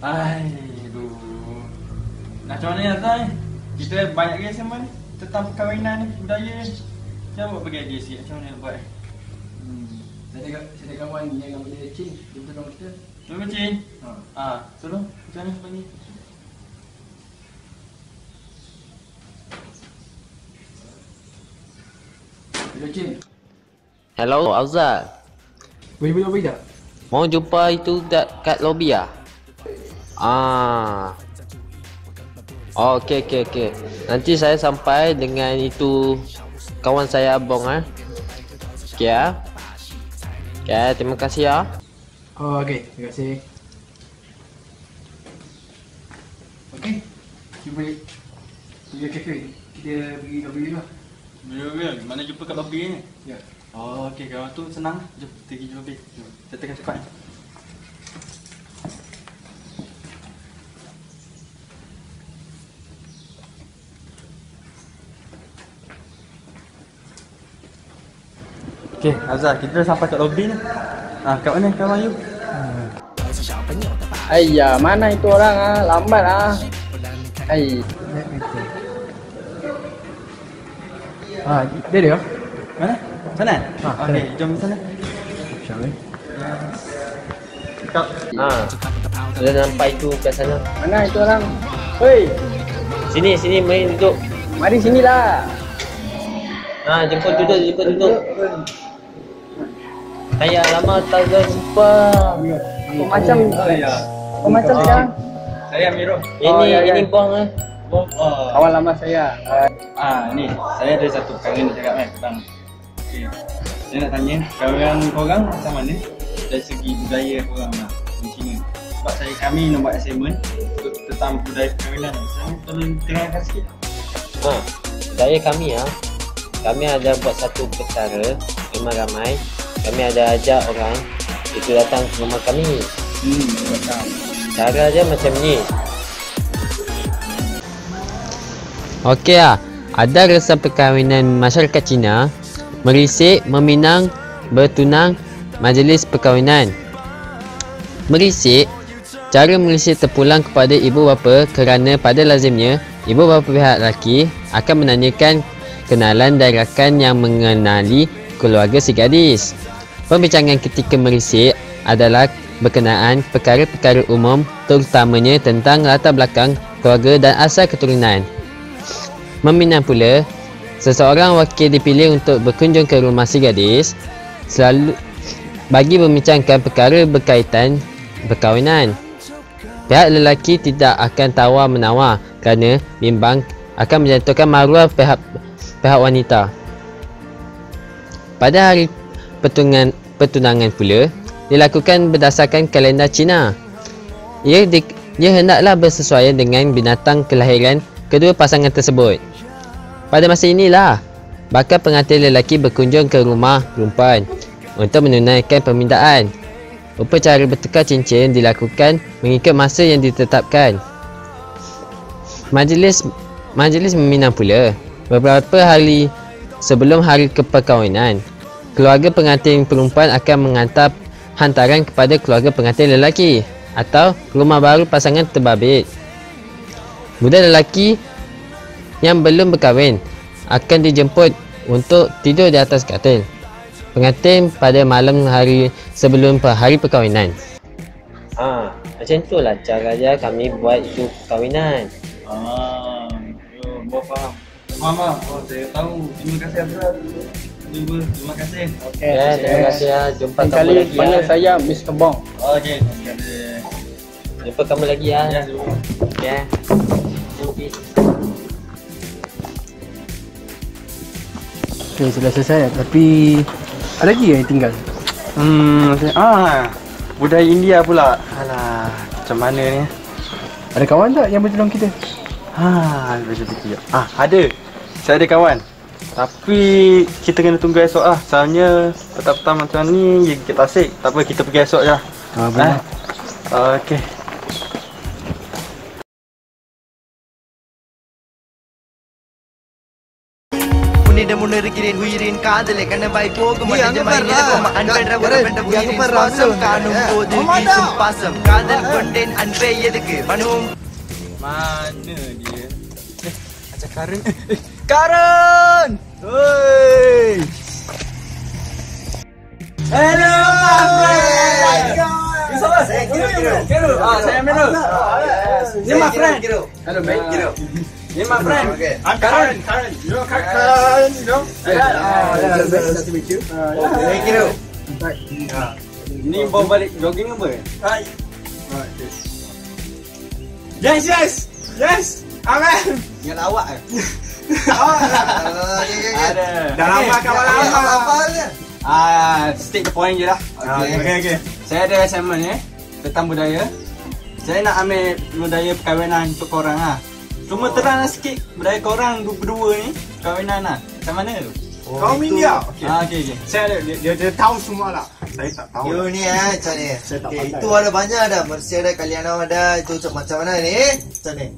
Aduh. Macam mana ya, Zai? Kita banyak guys semua ni tentang perkahwinan ni, budaya ni. Cuba buat bagi idea sikit macam mana nak buat. Saya ada kawan yang nama dia Chin. Dia betul nama kita. Cuba Chin. Tolong macam mana bagi? Hello Chin. Hello, Auzal. Boleh tak? Mau jumpa itu kat lobby ah? Okey. Nanti saya sampai dengan itu kawan saya abang Okey ah. Okey, terima kasih ah. Okey, terima kasih. Okey. Kita boleh pergi kafe. Kita pergi lobby dulu lah. Real. Mana jumpa kat lobby ni? Ya. Okey, kalau tu senang. Jom kita pergi lobby. Jom. Kita tekan cepat. Okey, Azhar, kita dah sampai kat lobby ni. Kat mana Kak Mayu? Ayah, mana itu orang lambat Dia. Mana? Sana? Okey, jom sana. InsyaAllah. Kak. Sudah nampak itu kat sana. Mana itu orang? Hei, Sini mari duduk. mari sinilah. Jemput duduk. Saya lama tak jumpa. Kau macam sekarang? Saya Amirul. Ini bang Bom. Kawan lama saya. Ni saya ada satu perkara nak cakap tentang. Okey. Saya nak tanya, korang macam mana dari segi budaya korang di China? Sebab kami nak buat assignment tentang budaya perkahwinan. Saya tolong terangkan sikit. Budaya kami kami ada buat satu perkara memang ramai. Kami ada ajak orang itu datang ke rumah kami. Cara dia macam ni. Okey ada resep perkahwinan masyarakat Cina, merisik, meminang, bertunang, majlis perkahwinan. Merisik, cara merisik terpulang kepada ibu bapa kerana pada lazimnya ibu bapa pihak lelaki akan menanyakan kenalan dan rakan yang mengenali keluarga si gadis. Pembincangan ketika merisik adalah berkenaan perkara-perkara umum, terutamanya tentang latar belakang keluarga dan asal keturunan. Meminang pula, seseorang wakil dipilih untuk berkunjung ke rumah si gadis selalu bagi membincangkan perkara berkaitan perkahwinan. Pihak lelaki tidak akan tawar-menawar kerana bimbang akan menjatuhkan maruah pihak wanita. Pada hari pertunangan pula dilakukan berdasarkan kalender Cina. Ia hendaklah bersesuaian dengan binatang kelahiran kedua pasangan tersebut. Pada masa inilah bakal pengantin lelaki berkunjung ke rumah perempuan untuk menunaikan permintaan. Upacara bertukar cincin dilakukan mengikut masa yang ditetapkan. Majlis meminang pula. Beberapa hari sebelum hari keperkahwinan, keluarga pengantin perempuan akan menghantar hantaran kepada keluarga pengantin lelaki atau rumah baru pasangan terbabit. Budak lelaki yang belum berkahwin akan dijemput untuk tidur di atas katil pengantin pada malam hari sebelum hari perkahwinan. Macam itulah cara dia kami buat itu perkahwinan. Faham. Faham. Saya tahu. Terima kasih Abdul. Terima kasih. Okey. Terima kasih Jumpa kamu Kali lagi panggil saya Mr. Bong. Okey. Jumpa kamu lagi Ya. Ya. Okey, sudah selesai tapi ada lagi yang tinggal. Budaya India pula. Alah, macam mana ni? Ada kawan tak yang bertolong kita? Fikir. Ada. Saya ada kawan. Tapi kita kena tunggu esok lah. Soalnya petang-petang macam ni kita asik. Tak apa, kita pergi esok je. Boleh. Okey. மீண்டும் முன்னிருக்கிறேன் உயிரின் காதலை கண்ணபாய் போகும் அன்பென்ற உறவென்ற உயிரின் சுவாசம் காணும் போது வீசும் பாசம் காதல் கொண்டேன் அன்பே எதுக்கு மனுவும் Mana dia? Macam Karen. Karen! Oi! Hello, my friend! Saya Kiro. Saya Miro. Ini my friend. Hello, mate. Kiro. Ini my friend. I'm Karen. You know Karen? You know? Nice to meet you. Saya Kiro. Ini bawa balik jogging apa? Yes. Aman. yang lawak Ada. Dah lama kawan lama. Stick the point je lah. Okay. Saya ada assignment tentang budaya. Saya nak ambil budaya perkahwinan untuk korang lah. Cuma terang sikit budaya korang berdua ni perkahwinan lah. Macam mana tu? Kau India. Okay. Saya dia tahu semua lah. Saya tak tahu. you ni macam ni itu ada banyak dah Mersi ada Kalianam ada itu macam mana ni macam ni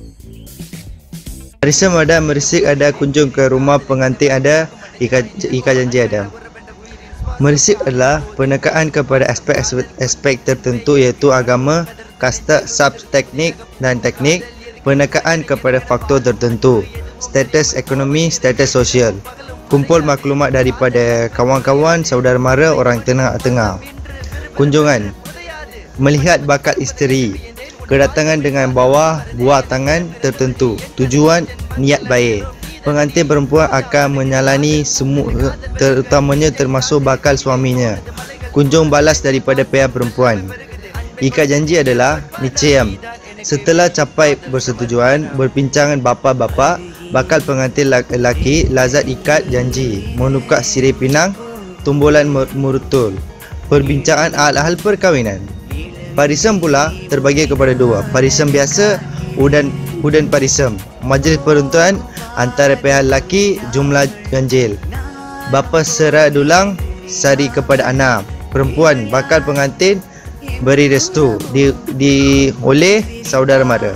Parisam ada, merisik ada, kunjung ke rumah pengantin ada, ikat janji ada. Merisik adalah penekaan kepada aspek tertentu iaitu agama, kasta, teknik dan teknik, penekaan kepada faktor tertentu, status ekonomi, status sosial. Kumpul maklumat daripada kawan-kawan, saudara mara, orang tengah. Kunjungan, melihat bakat isteri, kedatangan dengan bawa buah tangan tertentu, tujuan niat baik. Pengantin perempuan akan menyalani semua, terutamanya termasuk bakal suaminya. Kunjung balas daripada pihak perempuan. Ikat janji adalah nichayam. Setelah capai persetujuan, berbincangan bapa-bapa, bakal pengantin lelaki lazat ikat janji, menukar sirih pinang, tumbulan murutul. Perbincangan hal-hal perkahwinan. Parisam pula terbagi kepada dua, parisam biasa, udan parisam. Majlis peruntutan antara pihak lelaki, jumlah ganjil. Bapa serah dulang sari kepada anak. Perempuan bakal pengantin beri restu oleh saudara mara.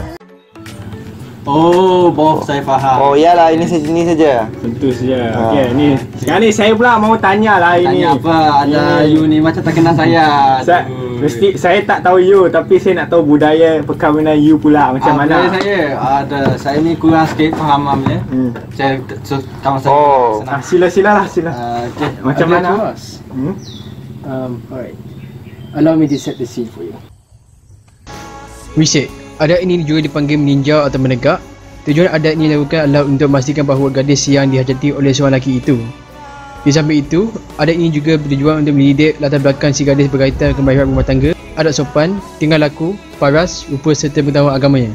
Oh, boh, saya faham. Oh iyalah, ini saja. Tentu saja. Okey, ni sekarang ni saya pula mau tanya lah ini. Tanya apa? Ada you ni macam tak kenal saya. Mesti saya tak tahu you, tapi saya nak tahu budaya perkahwinan you pula macam mana. Saya ni kurang sikit faham ya. Saya kawan saya. Sila. Okay. Macam mana? Alright. Allow me to set the scene for you. Reset. Adat ini juga dipanggil meninjau atau menegak. Tujuan adat ini dilakukan adalah untuk memastikan bahawa gadis yang dihajati oleh seorang lelaki itu. Di samping itu, adat ini juga bertujuan untuk mendidik latar belakang si gadis berkaitan kemahiran rumah tangga, adat sopan, tingkah laku, paras, rupa serta pengetahuan agamanya.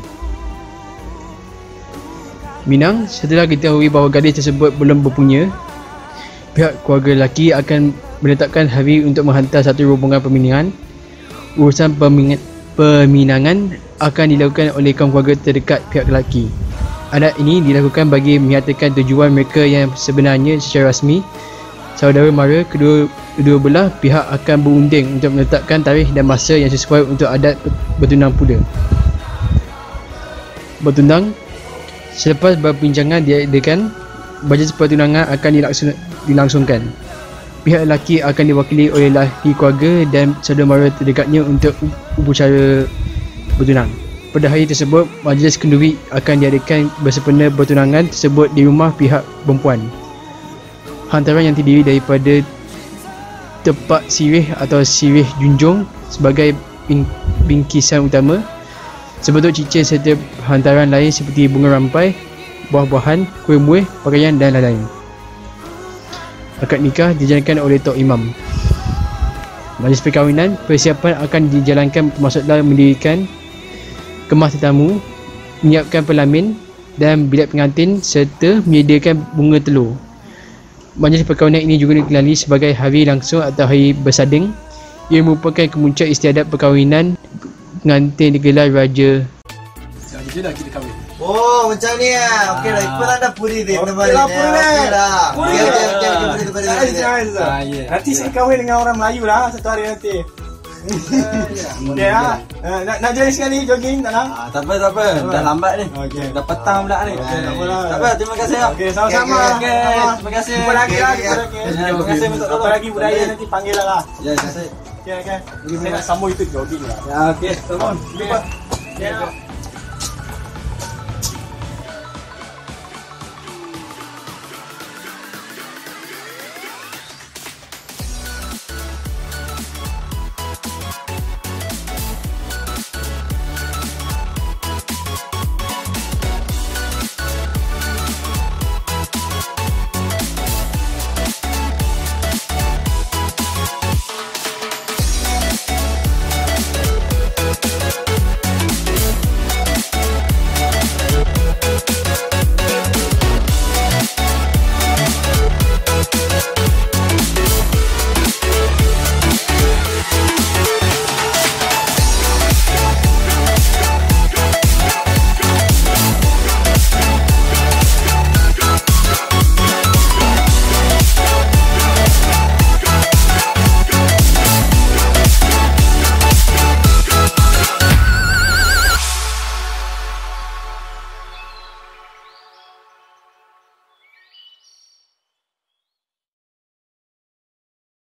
Minang, setelah diketahui bahawa gadis tersebut belum berpunya, pihak keluarga lelaki akan menetapkan hari untuk menghantar satu rombongan peminangan. Urusan peminangan akan dilakukan oleh kaum keluarga terdekat pihak lelaki. Adat ini dilakukan bagi menyatakan tujuan mereka yang sebenarnya secara rasmi. Saudara mara kedua belah pihak akan berunding untuk menetapkan tarikh dan masa yang sesuai untuk adat bertunang pula. Bertunang, selepas berbincangan diadakan, majlis pertunangan akan dilangsungkan. Pihak lelaki akan diwakili oleh lelaki keluarga dan saudara mara terdekatnya untuk upacara bertunang. Pada hari tersebut, majlis kenduri akan diadakan bersempena bertunangan tersebut di rumah pihak perempuan. Hantaran yang terdiri daripada tepak sirih atau sirih junjung sebagai bingkisan utama, sebentuk cincin serta hantaran lain seperti bunga rampai, buah-buahan, kuih-muih, pakaian dan lain-lain. Akad nikah dijalankan oleh Tok Imam. Majlis perkahwinan, persiapan akan dijalankan maksudlah mendirikan kemah tetamu, menyiapkan pelamin dan bilik pengantin serta menyediakan bunga telur. Majlis perkahwinan ini juga dikenali sebagai hari langsung atau hari bersanding. Ia merupakan kemuncak istiadat perkahwinan pengantin digelar raja. Sekarang je dah kita kahwin. oh macam ni okey dah ikutlah dah puri dia tempat ni okey dah okey puri tempat ni Nanti saya kahwin dengan orang Melayu lah satu hari nanti. Okey ah. Nak join sekali jogging tak nak? Tak apa. Dah lambat ni. Okey. Dah petang pula ni. Okey, tak apalah. Tak apa, terima kasih. Okey, sama-sama. Okey, terima kasih. Jumpa lagi lah. Terima kasih untuk Apa lagi budaya nanti panggil lah. Ya, terima kasih. Okey. Saya nak sambung itu jogging lah. Ya, okey. Come on. Jumpa. Okay.